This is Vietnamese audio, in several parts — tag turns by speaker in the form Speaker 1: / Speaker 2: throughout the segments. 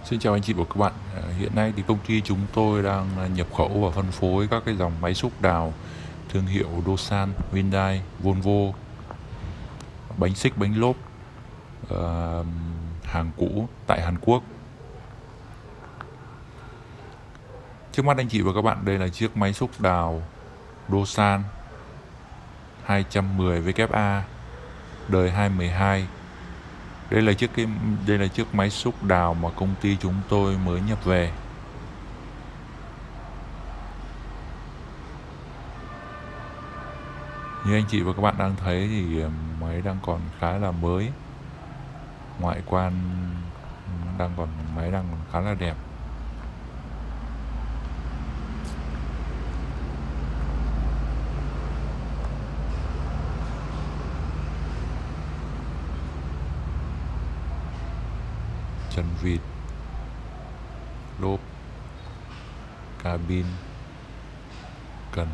Speaker 1: Xin chào anh chị và các bạn. Hiện nay thì công ty chúng tôi đang nhập khẩu và phân phối các cái dòng máy xúc đào thương hiệu Dosan, Hyundai, Volvo, bánh xích, bánh lốp, ờ, hàng cũ tại Hàn Quốc. Trước mắt anh chị và các bạn đây là chiếc máy xúc đào Dosan 210 WA đời 2012. Đây là chiếc máy xúc đào mà công ty chúng tôi mới nhập về. Như anh chị và các bạn đang thấy thì máy đang còn khá là mới, ngoại quan máy đang còn khá là đẹp. Chân vịt, lốp, cabin, cần.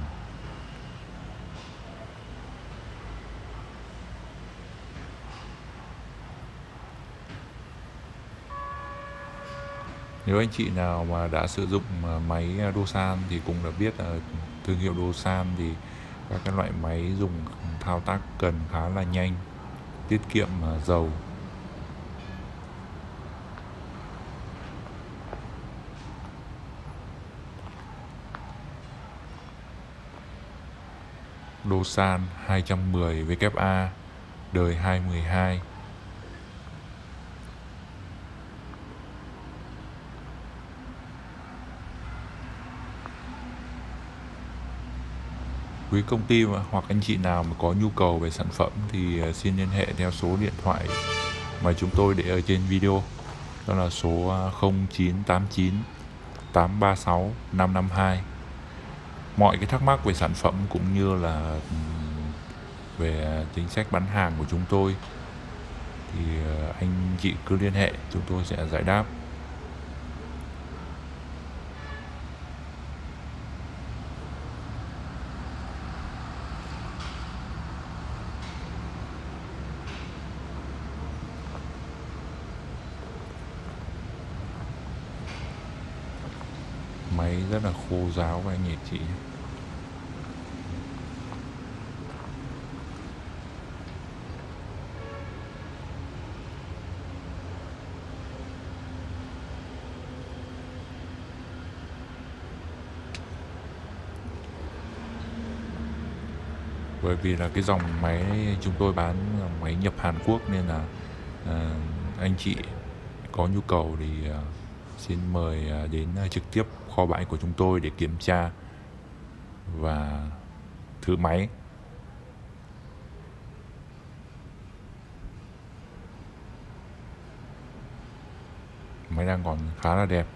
Speaker 1: Nếu anh chị nào mà đã sử dụng máy Dosan thì cũng đã biết là thương hiệu Dosan thì các cái loại máy dùng thao tác cần khá là nhanh, tiết kiệm dầu. Dosan 210 WA đời 2012. Quý công ty hoặc anh chị nào mà có nhu cầu về sản phẩm thì xin liên hệ theo số điện thoại mà chúng tôi để ở trên video. Đó là số 0989 836 552. Mọi cái thắc mắc về sản phẩm cũng như là về chính sách bán hàng của chúng tôi thì anh chị cứ liên hệ, chúng tôi sẽ giải đáp. Máy rất là khô ráo và anh chị. Bởi vì là cái dòng máy chúng tôi bán là máy nhập Hàn Quốc nên là anh chị có nhu cầu thì xin mời đến trực tiếp kho bãi của chúng tôi để kiểm tra và thử máy. Máy đang còn khá là đẹp.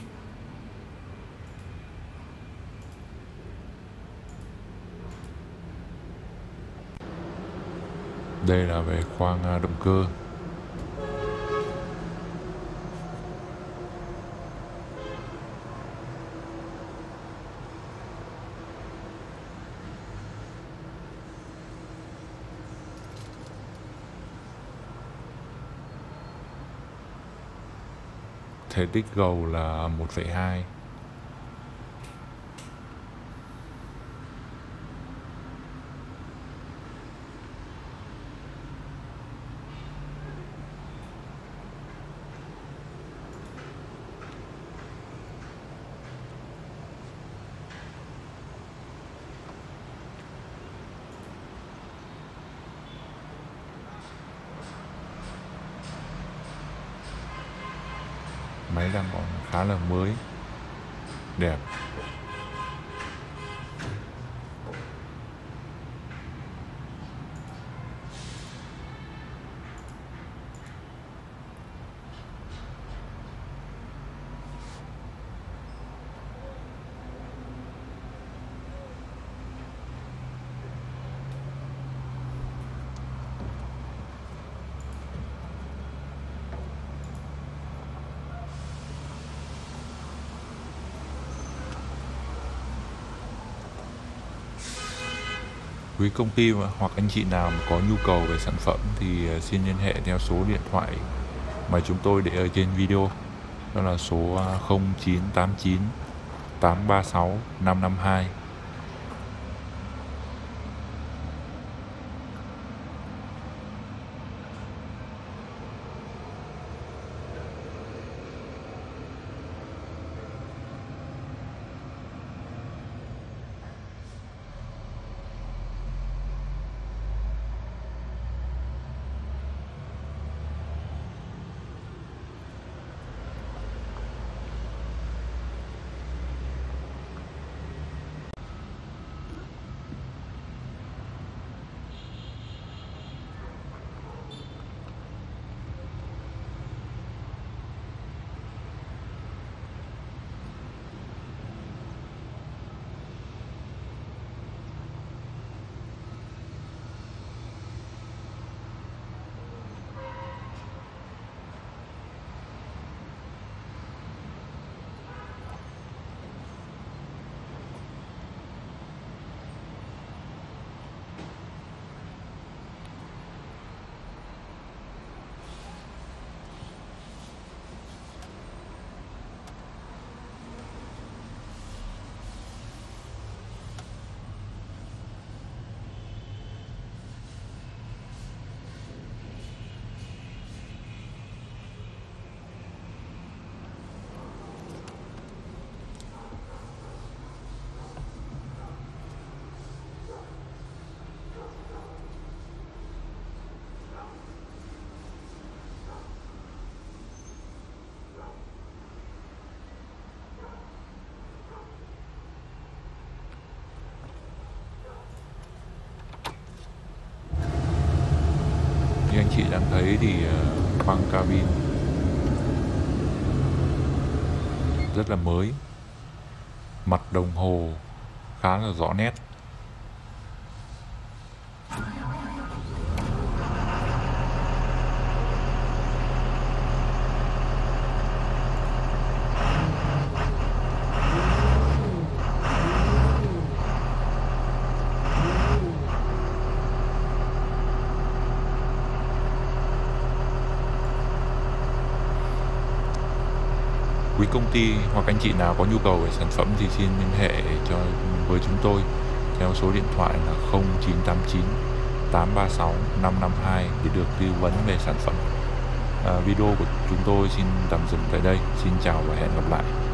Speaker 1: Đây là về khoang động cơ. Thể tích gầu là 1,2. Máy đang còn khá là mới, đẹp. Quý công ty hoặc anh chị nào mà có nhu cầu về sản phẩm thì xin liên hệ theo số điện thoại mà chúng tôi để ở trên video. đó là số 0989 836 552. Như anh chị đang thấy thì băng cabin rất là mới, mặt đồng hồ khá là rõ nét. Quý công ty hoặc anh chị nào có nhu cầu về sản phẩm thì xin liên hệ với chúng tôi theo số điện thoại là 0989 836 552 để được tư vấn về sản phẩm. Video của chúng tôi xin tạm dừng tại đây. Xin chào và hẹn gặp lại.